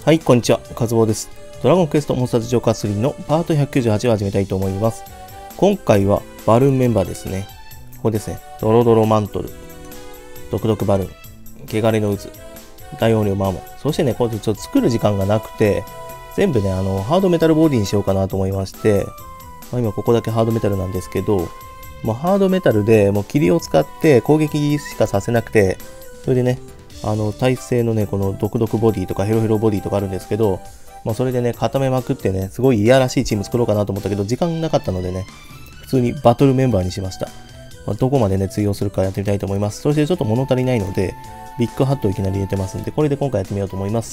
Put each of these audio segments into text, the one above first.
はい、こんにちは。カズボです。ドラゴンクエストモンスターズ浄化3のパート198を始めたいと思います。今回はバルーンメンバーですね。ここですね。ドロドロマントル、毒々バルーン、汚れの渦、大音量マーモン。そしてね、これちょっと作る時間がなくて、全部ね、ハードメタルボディにしようかなと思いまして、今ここだけハードメタルなんですけど、もうハードメタルでもう霧を使って攻撃しかさせなくて、それでね、耐性のね、この毒々ボディとかヘロヘロボディとかあるんですけど、それでね、固めまくってね、すごいいやらしいチーム作ろうかなと思ったけど、時間なかったのでね、普通にバトルメンバーにしました。どこまでね、通用するかやってみたいと思います。そしてちょっと物足りないので、ビッグハットをいきなり入れてますんで、これで今回やってみようと思います。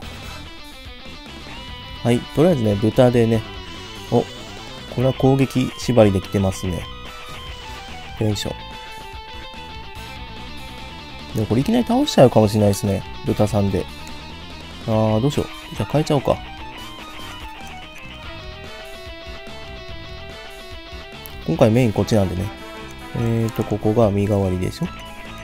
はい、とりあえずね、豚でね、これは攻撃縛りで来てますね。よいしょ。でもこれいきなり倒しちゃうかもしれないですね。豚さんで。どうしよう。じゃあ変えちゃおうか。今回メインこっちなんでね。ここが身代わりでしょ。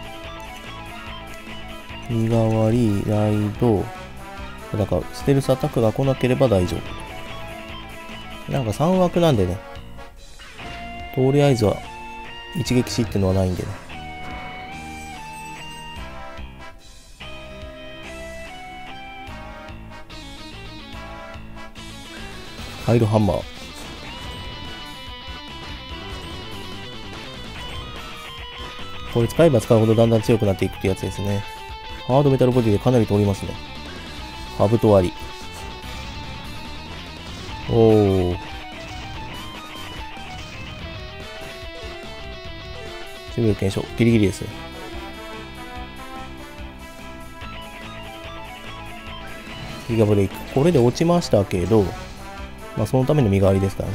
身代わり、ライド。だから、ステルスアタックが来なければ大丈夫。なんか3枠なんでね。とりあえずは、一撃死ってのはないんでね。ハイドハンマー。これ使えば使うほどだんだん強くなっていくってやつですね。ハードメタルボディでかなり通りますね。ハブと割り。おー。守備力検証。ギリギリですね。ギガブレイク。これで落ちましたけど、そのための身代わりですからね。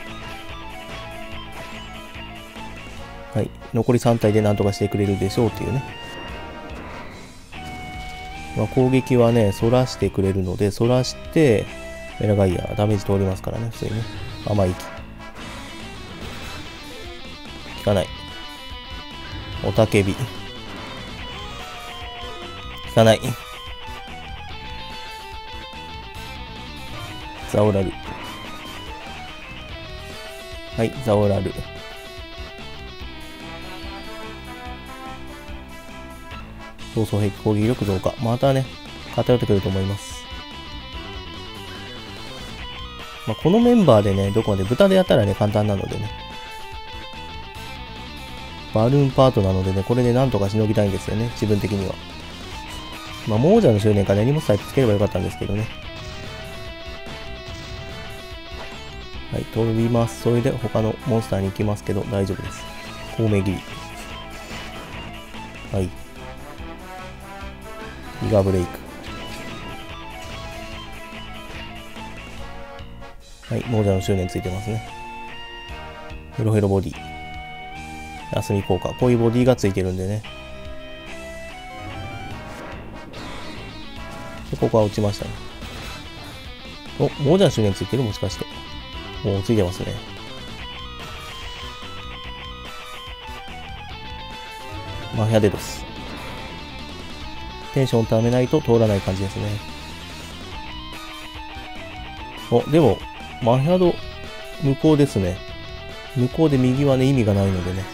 はい。残り3体で何とかしてくれるでしょうっていうね。攻撃はね、反らしてくれるので、反らして、メラガイア、ダメージ通りますからね、普通にね。甘い息。効かない。おたけび。効かない。ザオラル。はい、ザオラル。闘争兵器攻撃力増加。またね、偏ってくると思います。このメンバーでね、どこまで豚でやったらね、簡単なのでね。バルーンパートなのでね、これでなんとかしのぎたいんですよね、自分的には。亡者の執念から荷物さえつければよかったんですけどね。はい、飛びます。それで他のモンスターに行きますけど、大丈夫です。孔明切り。はい。ギガブレイク。はい、亡者の執念ついてますね。ヘロヘロボディ。休み効果。こういうボディがついてるんでね。で、ここは落ちましたね。亡者の執念ついてるもしかして。もうついてますね。マヒャデドス。テンションをためないと通らない感じですね。でも、マヒャド、向こうですね。向こうで右はね、意味がないのでね。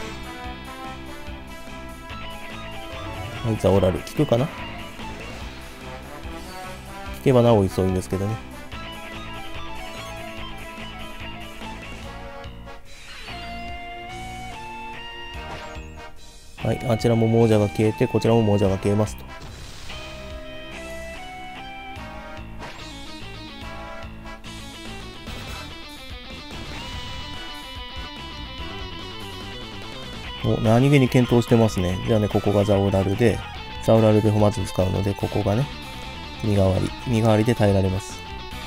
はい、ザオラル。効くかな？効けばなお急いんですけどね。はい、あちらも亡者が消えて、こちらも亡者が消えますと。何気に検討してますね。じゃあね、ここがザオラルで、ザオラルでまず使うので、ここがね、身代わり。身代わりで耐えられます。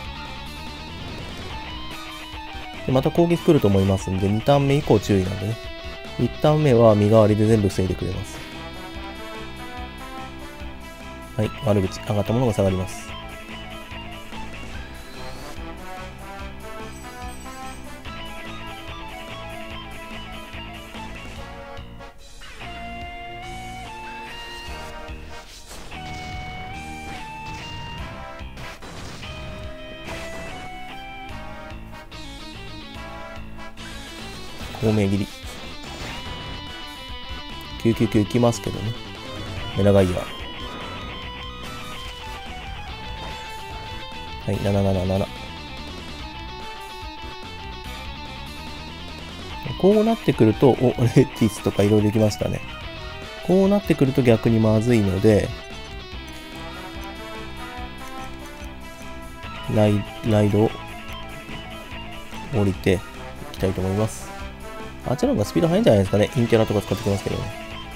で、また攻撃来ると思いますんで、2ターン目以降注意なんでね。1ターン目は身代わりで全部防いでくれます。はい、悪口。上がったものが下がります。 透明切り。999いきますけどね。メラガイア。はい、777。こうなってくると、レティスとかいろいろできましたね。こうなってくると逆にまずいので、ライドを降りていきたいと思います。あっちの方がスピード速いんじゃないですかね。インテラとか使ってきますけどね。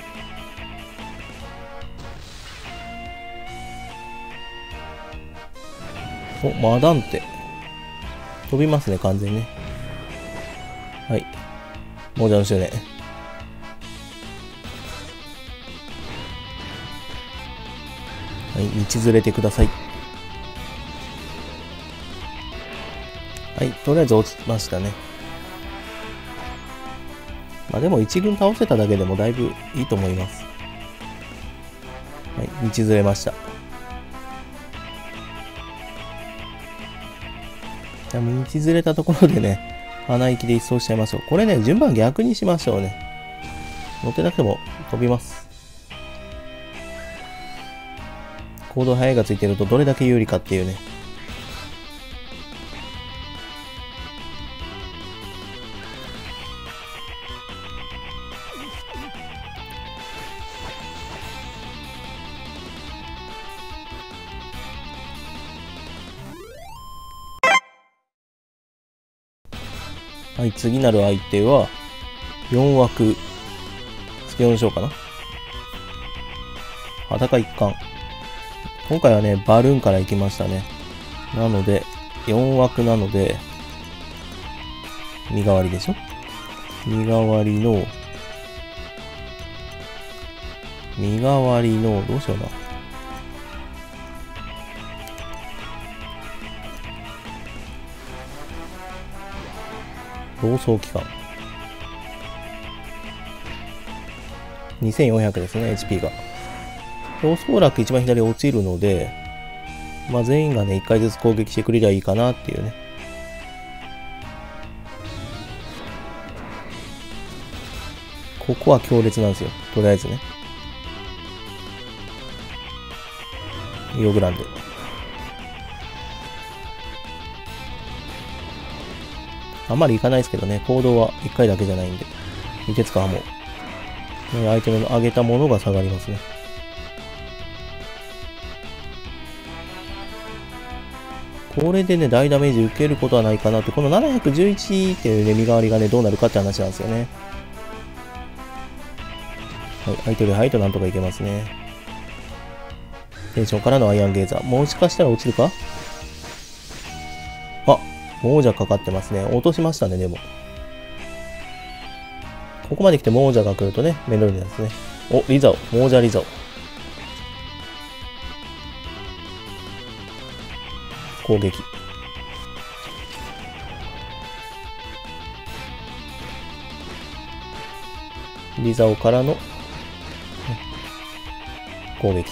マダンテ。飛びますね、完全にね。はい。もうじゃんしゅうね。はい、道ずれてください。はい、とりあえず落ちましたね。まあでも一軍倒せただけでもだいぶいいと思います。はい、道ずれました。道ずれたところでね、鼻息で一掃しちゃいましょう。これね、順番逆にしましょうね。乗ってなくても飛びます。行動早いがついてるとどれだけ有利かっていうね。はい、次なる相手は、4枠、スケオンショーかな。裸一貫。今回はね、バルーンから行きましたね。なので、4枠なので、身代わりでしょ？身代わりの、どうしような。同窓期間。2400ですね、HP が。おそらく一番左落ちるので、まあ全員がね、1回ずつ攻撃してくれりゃいいかなっていうね。ここは強烈なんですよ。とりあえずね。イオグランデ。あんまりいかないですけどね、行動は1回だけじゃないんで。凍結感も、アイテムの上げたものが下がりますね。これでね、大ダメージ受けることはないかなって、この711っていうね、身代わりがね、どうなるかって話なんですよね。はい、相手より速いとなんとかいけますね。テンションからのアイアンゲーザー。もしかしたら落ちるか？あ、亡者かかってますね。落としましたね、でも。ここまで来て亡者が来るとね、メロディですね。お、リザオ。亡者リザオ。攻撃。リザオからの攻撃。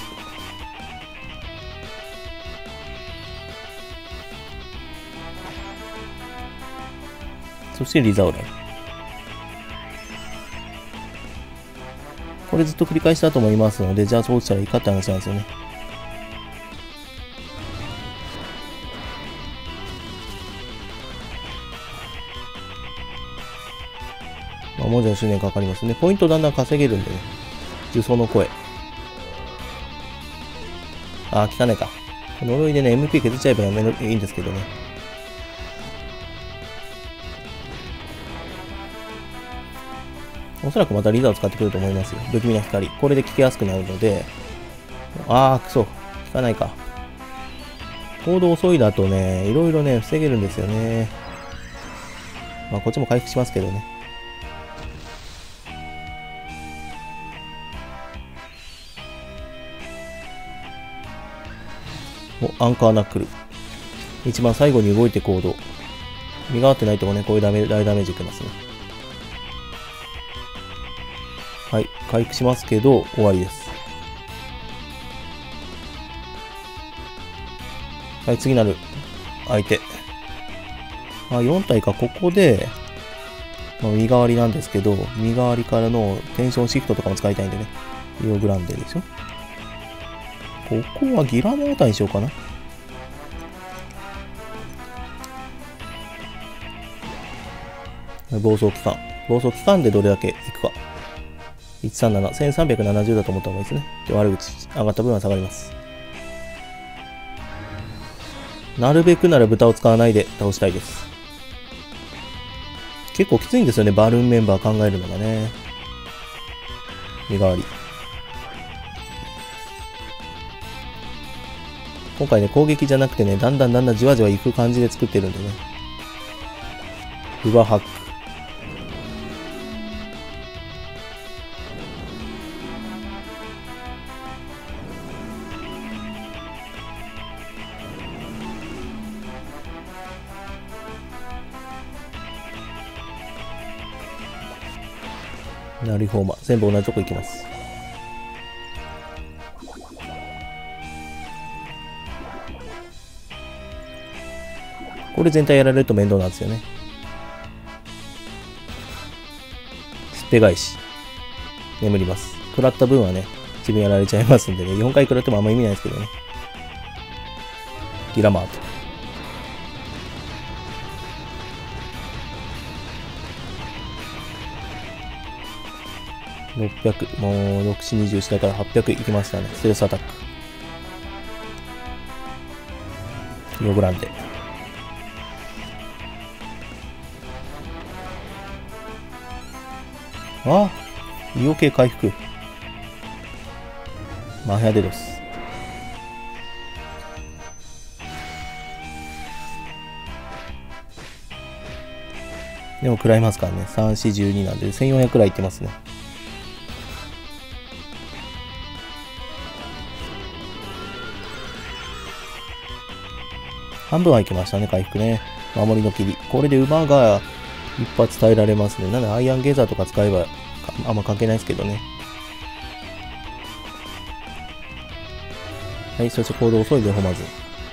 そしてリザオラル。これずっと繰り返したと思いますので、じゃあそうしたらいいかって話なんですよね。まあ、文字の執念かかりますね。ポイントだんだん稼げるんでね。呪詛の声。あー、汚いか。呪いでね、MP 削っちゃえばいいんですけどね。おそらくまたリザを使ってくると思いますよ。不気味な光。これで効きやすくなるので。あー、くそ。効かないか。行動遅いだとね、いろいろね、防げるんですよね。まあ、こっちも回復しますけどね。アンカーナックル。一番最後に動いて行動。身が合ってないともね、こういう大ダメージ受けますね。はい。回復しますけど、終わりです。はい、次なる相手。4体か、ここで、 まあ、身代わりなんですけど、身代わりからのテンションシフトとかも使いたいんでね。イオグランデでしょ。ここはギラモーターにしようかな。暴走期間。暴走期間でどれだけいくか。137、1370だと思った方がいいですね。で、悪口上がった分は下がります。なるべくなら豚を使わないで倒したいです。結構きついんですよね、バルーンメンバー考えるのがね。身代わり。今回ね、攻撃じゃなくてね、だんだんじわじわいく感じで作ってるんでね。ルバハック。ナリフォーマー。全部同じとこ行きます。これ全体やられると面倒なんですよね。すっぺ返し。眠ります。食らった分はね、自分やられちゃいますんでね。4回食らってもあんま意味ないですけどね。ギラマート。600、もう6、4、20下から800いきましたね。ステルスアタック。イオグランデ。ああ、イオ系回復。マヘアデドス。でも食らいますからね。3、4、12なんで1400くらいいってますね。半分はいきましたね、回復ね。守りの霧。これで馬が一発耐えられますね。なのでアイアンゲザーとか使えばあんま関係ないですけどね。はい、そして行動遅いでホマズ。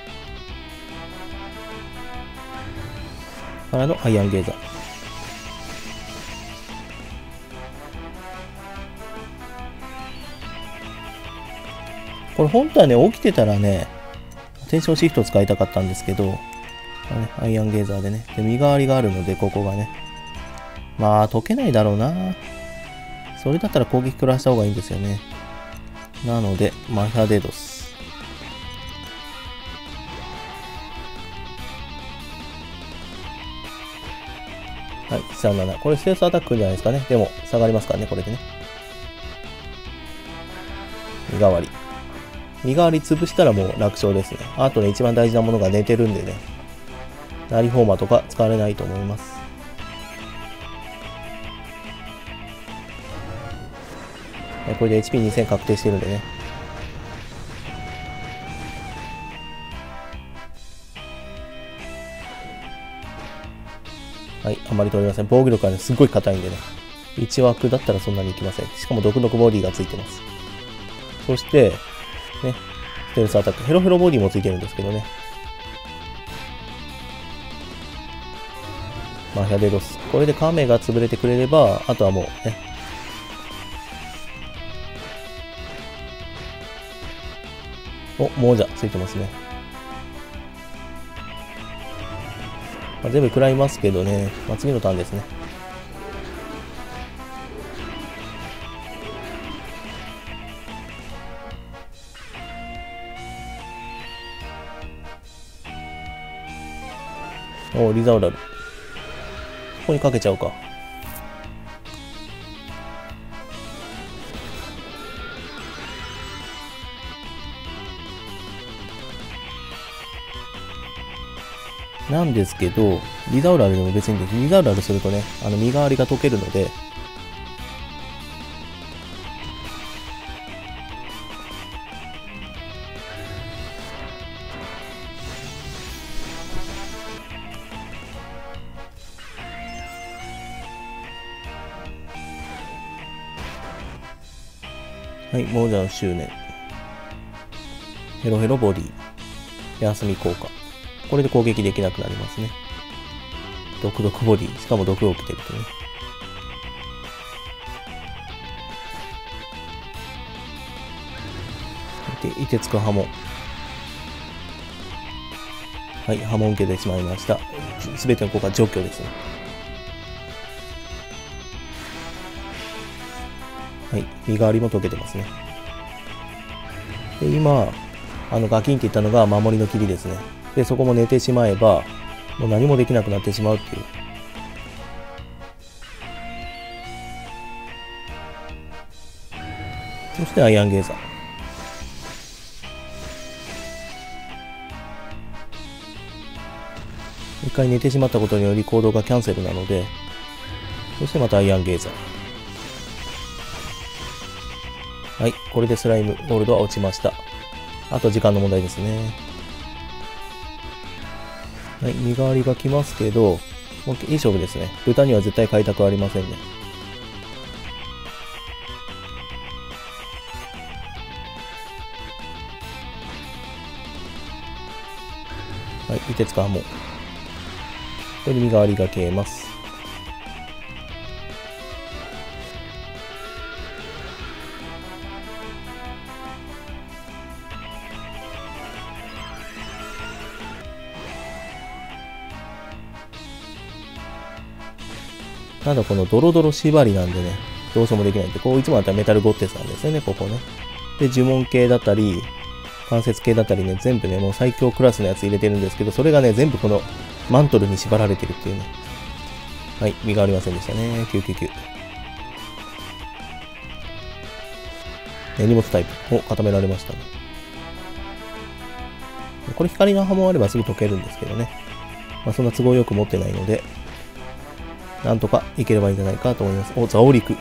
からのアイアンゲザー。これ本当はね、起きてたらね、テンションシフト使いたかったんですけど、アイアンゲーザーでね。で、身代わりがあるので、ここがね。まあ、解けないだろうな。それだったら攻撃食らした方がいいんですよね。なので、マヒャデドス。はい、137。これステースアタックじゃないですかね。でも、下がりますからね、これでね。身代わり。身代わり潰したらもう楽勝ですね。あとね、一番大事なものが寝てるんでね。ナリフォーマーとか使われないと思います。これで HP2000 確定してるんでね。はい、あまり取れません。防御力はね、すっごい硬いんでね。1枠だったらそんなにいきません。しかも毒々ボディがついてます。そして、ね、ステルスアタック。ヘロヘロボディもついてるんですけどね。マヒャデドス。これでカメが潰れてくれれば、あとはもうね。お、モージャついてますね。まあ、全部食らいますけどね。まあ、次のターンですね。お、リザウラル。ここにかけちゃおうか。なんですけど、リザウラルでも別にです。リザウラルするとね、身代わりが解けるので、はい、モージャン執念。ヘロヘロボディ。休み効果。これで攻撃できなくなりますね。毒々ボディ。しかも毒を受けてるとね。 で、凍てつく刃文。はい、刃文受けてしまいました。すべての効果除去ですね。はい、身代わりも解けてますね。で、今、ガキンって言ったのが守りの霧ですね。で、そこも寝てしまえば、もう何もできなくなってしまうっていう。そしてアイアンゲーザー。一回寝てしまったことにより行動がキャンセルなので、そしてまたアイアンゲーザー。はい、これでスライムゴールドは落ちました。あと時間の問題ですね。はい、身代わりが来ますけど、もういい勝負ですね。豚には絶対買いたくありませんね。はい、凍てつく刃文。これで身代わりが消えます。ただこのドロドロ縛りなんでね、どうしようもできないんで、こういつもだったらメタルゴッテスなんですよね、ここね。で、呪文系だったり、関節系だったりね、全部ね、もう最強クラスのやつ入れてるんですけど、それがね、全部このマントルに縛られてるっていうね。はい、身がありませんでしたね。999。荷物タイプを固められましたね。これ光の刃文あればすぐ解けるんですけどね。まあそんな都合よく持ってないので、なんとかいければいいんじゃないかと思います。お、ザオリク。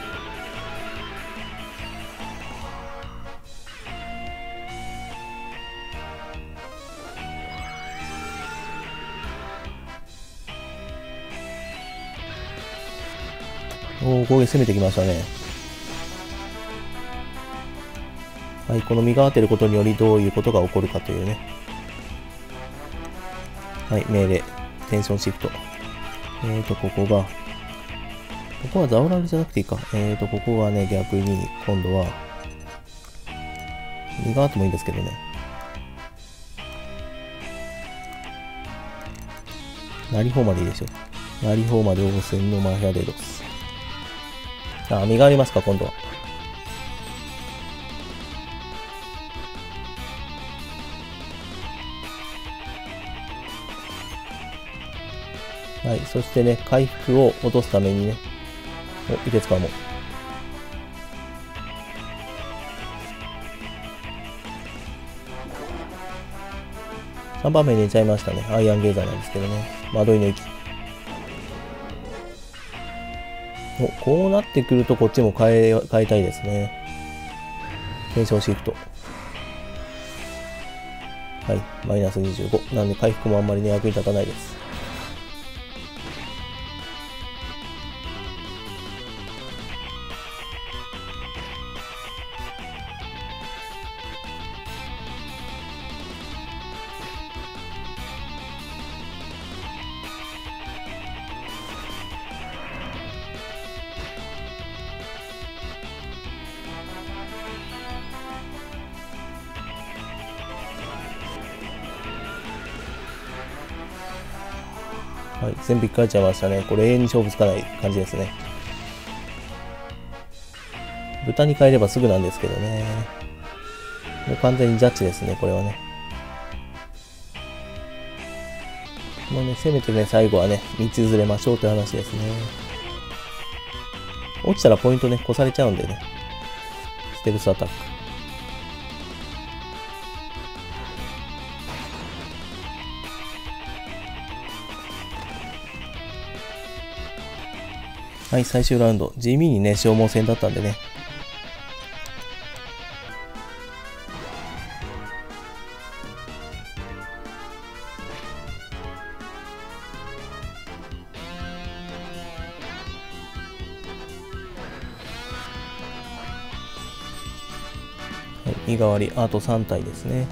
おお、攻撃攻めてきましたね。はい、この身が当てることによりどういうことが起こるかというね。はい、命令。テンションシフト。ここはザオラルじゃなくていいか。ここはね、逆に、今度は、身があってもいいんですけどね。なり方までいいでしょ。なり方まで応戦のマヒャデロス。あ、身がありますか、今度は。はい、そしてね、回復を落とすためにね、いてつかも。3番目に寝ちゃいましたね。アイアンゲーザーなんですけどね。惑いの息。こうなってくるとこっちも変えたいですね。テンションシフト。はい、マイナス25。なんで回復もあんまりね、役に立たないです。はい、全部引っかえちゃいましたね。これ永遠に勝負つかない感じですね。豚に変えればすぐなんですけどね。もう完全にジャッジですね、これはね。もうね、せめてね、最後はね、道ずれましょうという話ですね。落ちたらポイントね、越されちゃうんでね。ステルスアタック。はい、最終ラウンド。地味にね、消耗戦だったんでね。はい、身代わり、あと3体ですね。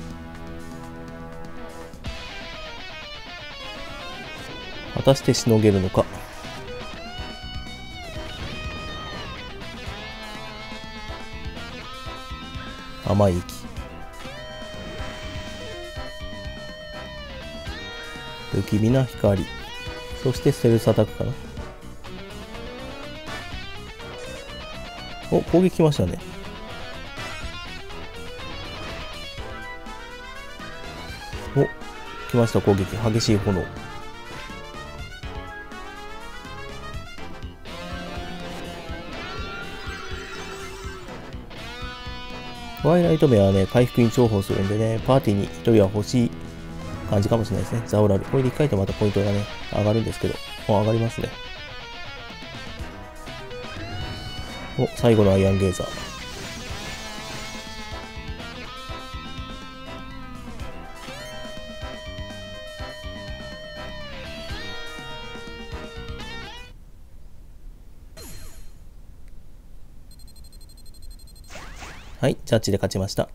果たしてしのげるのか。甘い息。 不気味な光。そしてステルスアタックかな。お、攻撃来ましたね。お、来ました攻撃。激しい炎。トワイライト目はね、回復に重宝するんでね、パーティーに1人は欲しい感じかもしれないですね。ザオラル。これで1回とまたポイントがね、上がるんですけど。上がりますね。お、最後のアイアンゲーザー。はい、ジャッジで勝ちました。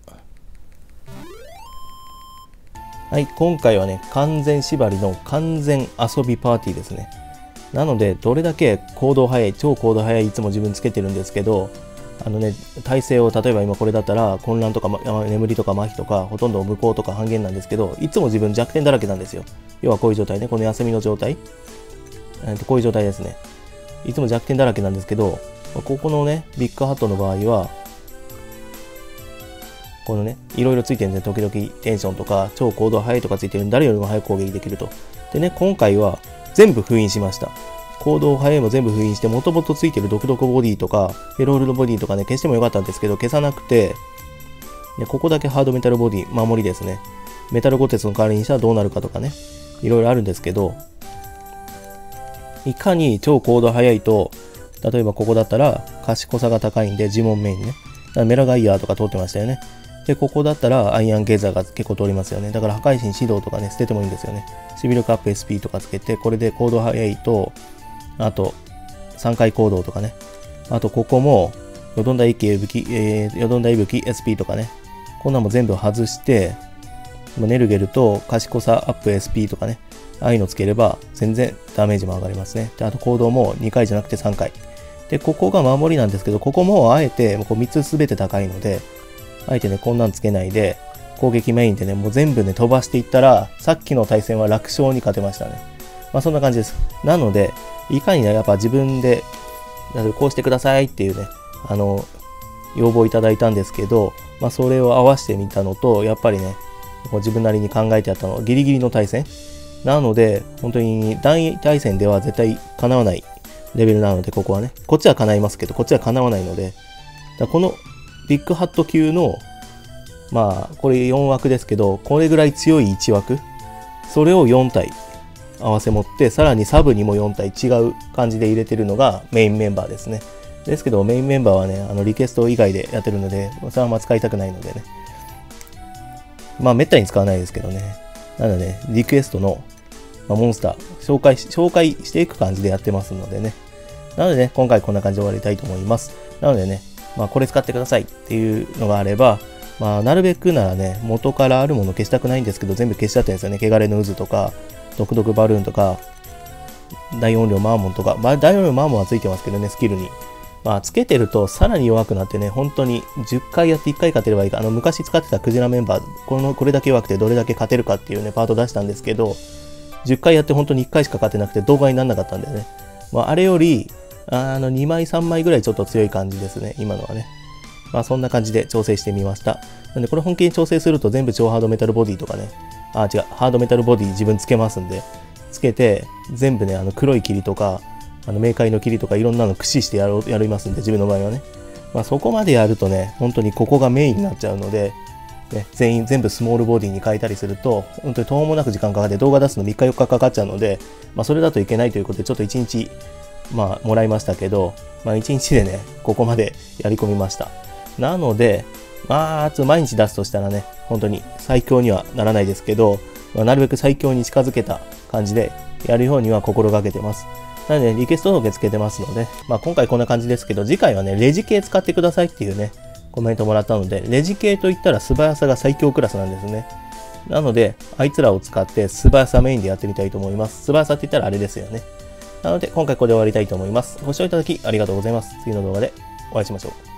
はい、今回はね、完全縛りの完全遊びパーティーですね。なので、どれだけ行動早い、超行動早いいつも自分つけてるんですけど、耐性を、例えば今これだったら、混乱とか、眠りとか麻痺とか、ほとんど無効とか半減なんですけど、いつも自分弱点だらけなんですよ。要はこういう状態ね、この休みの状態。こういう状態ですね。いつも弱点だらけなんですけど、ここのね、ビッグハットの場合は、このね、いろいろついてるんですね。時々テンションとか、超行動早いとかついてるんで、誰よりも早く攻撃できると。でね、今回は全部封印しました。行動早いも全部封印して、もともとついてる独特ボディとか、ヘロールドボディとかね、消してもよかったんですけど、消さなくて、でここだけハードメタルボディ、守りですね。メタルゴテツの代わりにしたらどうなるかとかね、いろいろあるんですけど、いかに超行動早いと、例えばここだったら賢さが高いんで呪文メインね。だからメラガイヤーとか通ってましたよね。で、ここだったらアイアンゲーザーが結構通りますよね。だから破壊神指導とかね、捨ててもいいんですよね。シビルクアップ SP とかつけて、これで行動早いと、あと3回行動とかね。あとここも、よどんだ息吹、よどんだ息吹 SP とかね。こんなも全部外して、ネルゲルと賢さアップ SP とかね。ああいうのつければ全然ダメージも上がりますね。で、あと行動も2回じゃなくて3回。で、ここが守りなんですけど、ここもあえてこう3つすべて高いので、あえてね、こんなんつけないで、攻撃メインでね、もう全部ね、飛ばしていったら、さっきの対戦は楽勝に勝てましたね。まあそんな感じです。なので、いかにね、やっぱ自分で、こうしてくださいっていうね、要望いただいたんですけど、まあそれを合わせてみたのと、やっぱりね、こう自分なりに考えてやったの、ギリギリの対戦。なので、本当に団位対戦では絶対叶わないレベルなので、ここはね、こっちは叶いますけど、こっちは叶わないので、このビッグハット級の、まあ、これ4枠ですけど、これぐらい強い1枠、それを4体合わせ持って、さらにサブにも4体違う感じで入れてるのがメインメンバーですね。ですけど、メインメンバーはね、リクエスト以外でやってるので、それはあんま使いたくないのでね。まあ、めったに使わないですけどね。なので、ね、リクエストの、モンスター紹介していく感じでやってますのでね。なのでね、今回こんな感じで終わりたいと思います。なのでね、まあこれ使ってくださいっていうのがあれば、まあなるべくならね、元からあるもの消したくないんですけど、全部消しちゃってるんですよね。汚れの渦とか、独特バルーンとか、大音量マーモンとか、大音量マーモンはついてますけどね、スキルに。まあつけてるとさらに弱くなってね、本当に10回やって1回勝てればいいか。昔使ってたクジラメンバー、これだけ弱くてどれだけ勝てるかっていうね、パート出したんですけど、10回やって本当に1回しか勝てなくて動画にならなかったんでね。まあ、あれより、2枚3枚ぐらいちょっと強い感じですね、今のはね。まあそんな感じで調整してみました。なんでこれ本気に調整すると全部超ハードメタルボディとかね。ハードメタルボディ自分つけますんで、つけて全部ね、黒い霧とか、冥界の霧とかいろんなの駆使してやりますんで、自分の場合はね。まあそこまでやるとね、本当にここがメインになっちゃうので、ね、全部スモールボディに変えたりすると、本当に途方もなく時間かかって動画出すの3日4日かかっちゃうので、まあそれだといけないということで、ちょっと1日、まあもらいましたけど、まあ1日でね、ここまでやり込みました。なので、まあ、毎日出すとしたらね、本当に最強にはならないですけど、まあ、なるべく最強に近づけた感じでやるようには心がけてます。なので、リクエストを受け付けてますので、まあ今回こんな感じですけど、次回はね、レジ系使ってくださいっていうね、コメントもらったので、レジ系といったら素早さが最強クラスなんですね。なので、あいつらを使って素早さメインでやってみたいと思います。素早さって言ったらあれですよね。なので、今回ここで終わりたいと思います。ご視聴いただきありがとうございます。次の動画でお会いしましょう。